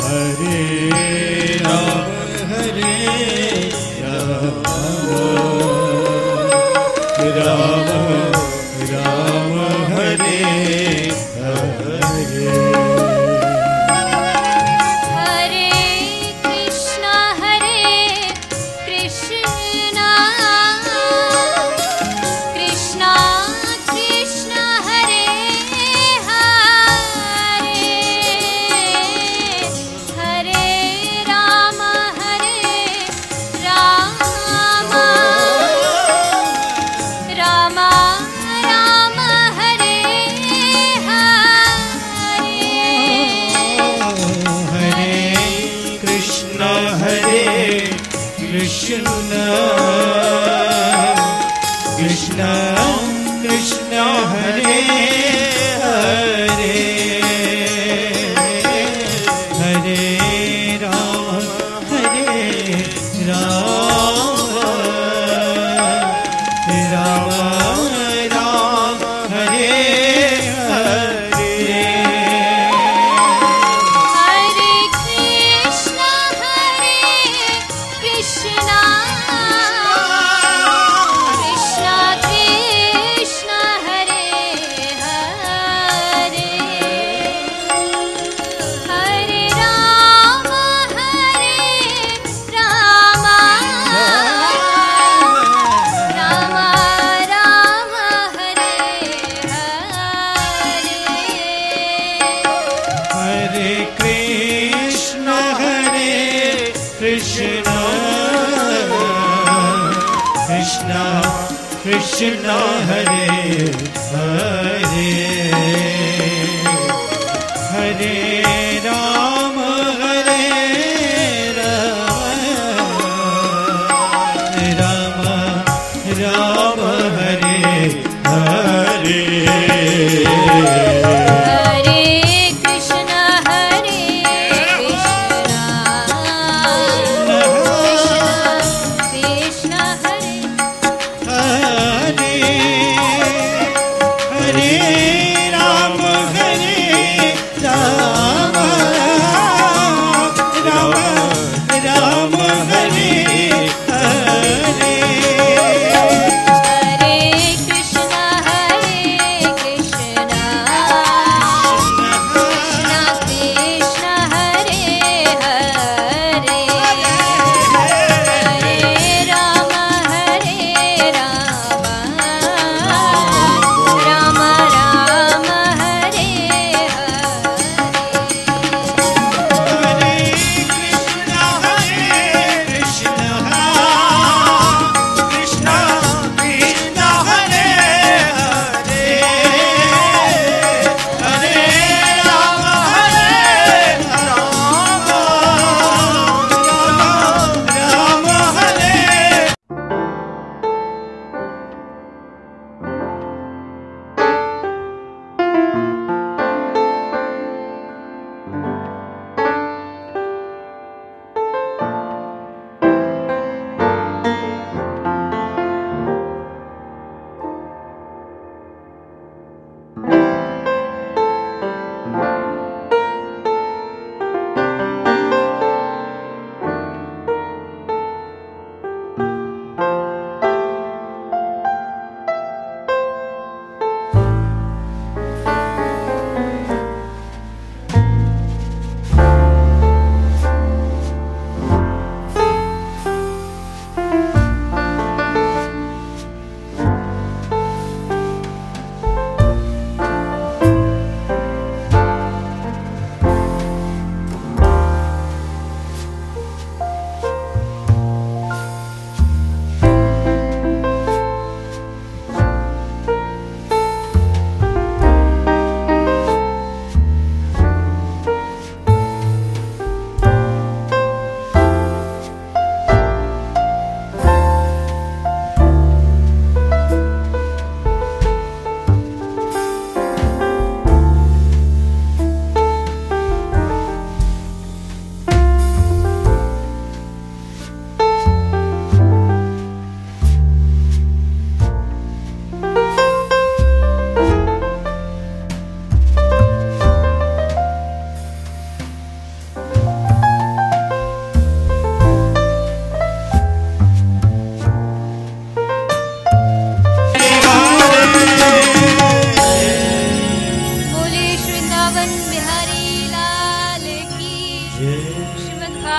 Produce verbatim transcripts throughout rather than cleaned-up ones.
Hare Rama Hare Rama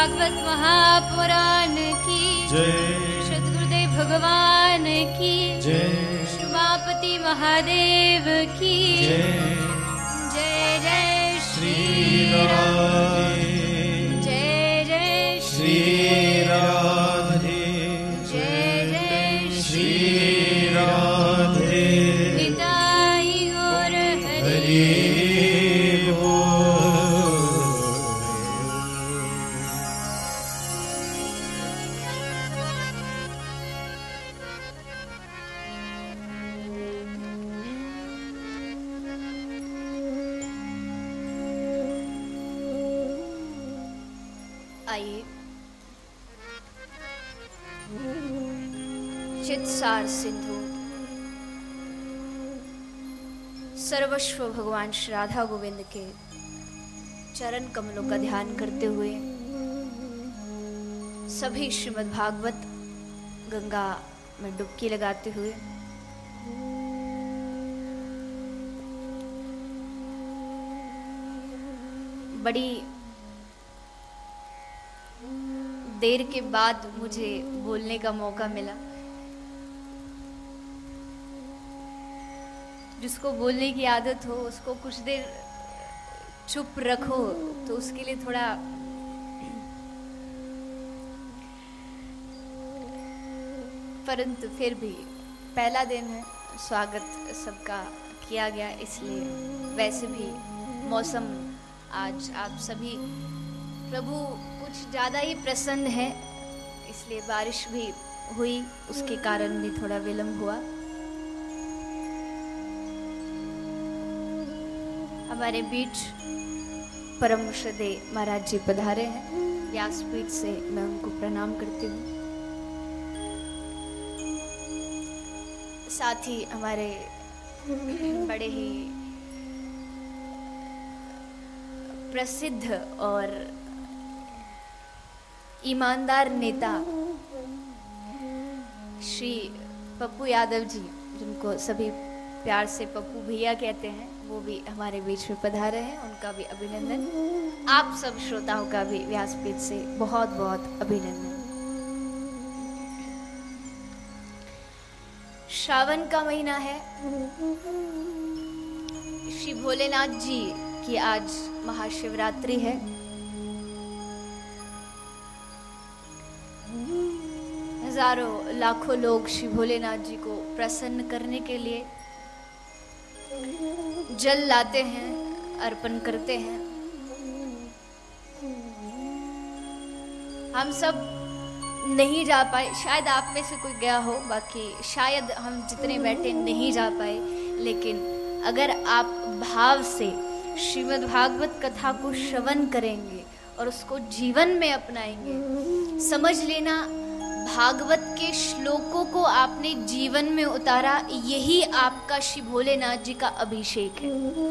Bhagavat Mahapuran की जय, सद्गुरुदेव भगवान की जय, श्रीमापति महादेव की जय। जय जय श्री राधे, जय जय श्री राधे, जय जय श्री राधे। निताई गौर हरि चित्सार सिंधु सर्वस्व भगवान श्री राधा गोविंद के चरण कमलों का ध्यान करते हुए सभी श्रीमद् भागवत गंगा में डुबकी लगाते हुए बड़ी देर के बाद मुझे बोलने का मौका मिला। जिसको बोलने की आदत हो उसको कुछ देर चुप रखो तो उसके लिए थोड़ा परंतु फिर भी पहला दिन है, स्वागत सबका किया गया, इसलिए वैसे भी मौसम आज आप सभी प्रभु कुछ ज़्यादा ही प्रसन्न है, इसलिए बारिश भी हुई, उसके कारण भी थोड़ा विलंब हुआ। हमारे बीच परम श्रद्धेय महाराज जी पधारे हैं, व्यासपीठ से मैं उनको प्रणाम करती हूँ। साथ ही हमारे बड़े ही प्रसिद्ध और ईमानदार नेता श्री पप्पू यादव जी, जिनको सभी प्यार से पप्पू भैया कहते हैं, वो भी हमारे बीच में पधारे हैं, उनका भी अभिनंदन। आप सब श्रोताओं का भी व्यासपीठ से बहुत बहुत अभिनंदन। श्रावण का महीना है, श्री भोलेनाथ जी की आज महाशिवरात्रि है। हजारों लाखों लोग श्री भोलेनाथ जी को प्रसन्न करने के लिए जल लाते हैं, अर्पण करते हैं। हम सब नहीं जा पाए, शायद आप में से कोई गया हो, बाकी शायद हम जितने बैठे नहीं जा पाए, लेकिन अगर आप भाव से श्रीमद् भागवत कथा को श्रवण करेंगे और उसको जीवन में अपनाएंगे, समझ लेना भागवत के श्लोकों को आपने जीवन में उतारा, यही आपका श्री भोलेनाथ जी का अभिषेक है।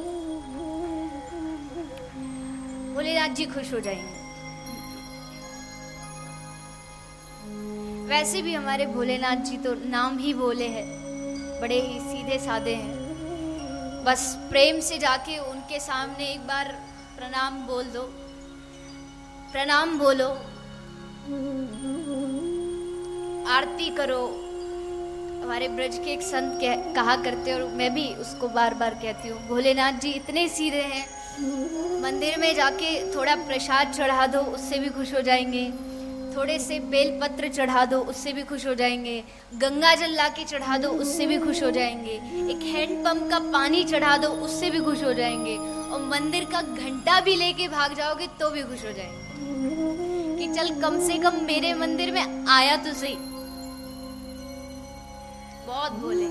भोलेनाथ जी खुश हो जाएंगे। वैसे भी हमारे भोलेनाथ जी तो नाम ही भोले हैं, बड़े ही सीधे साधे हैं। बस प्रेम से जाके उनके सामने एक बार प्रणाम बोल दो, प्रणाम बोलो, आरती करो। हमारे ब्रज के एक संत कहा करते और मैं भी उसको बार बार कहती हूँ, भोलेनाथ जी इतने सीधे हैं, मंदिर में जाके थोड़ा प्रसाद चढ़ा दो, उससे भी खुश हो जाएंगे। थोड़े से बेलपत्र चढ़ा दो, उससे भी खुश हो जाएंगे। गंगा जल ला के चढ़ा दो, उससे भी खुश हो जाएंगे। एक हैंडपंप का पानी चढ़ा दो, उससे भी खुश हो जाएंगे। और मंदिर का घंटा भी लेके भाग जाओगे तो भी खुश हो जाएंगे कि चल कम से कम मेरे मंदिर में आया तो सही। बहुत भोले।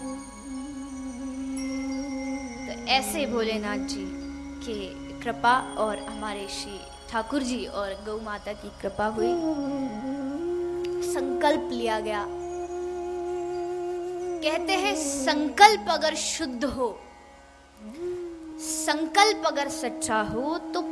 तो ऐसे भोलेनाथ जी के कृपा और हमारे श्री ठाकुर जी और गौ माता की कृपा हुई, संकल्प लिया गया। कहते हैं संकल्प अगर शुद्ध हो, संकल्प अगर सच्चा हो तो